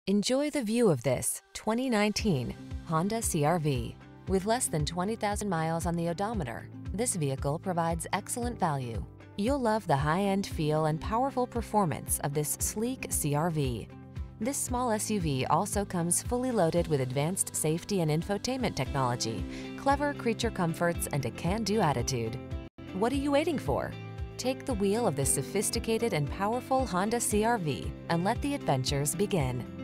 Enjoy the view of this 2019 Honda CR-V. With less than 20,000 miles on the odometer, this vehicle provides excellent value. You'll love the high-end feel and powerful performance of this sleek CR-V. This small SUV also comes fully loaded with advanced safety and infotainment technology, clever creature comforts, and a can-do attitude. What are you waiting for? Take the wheel of this sophisticated and powerful Honda CR-V and let the adventures begin.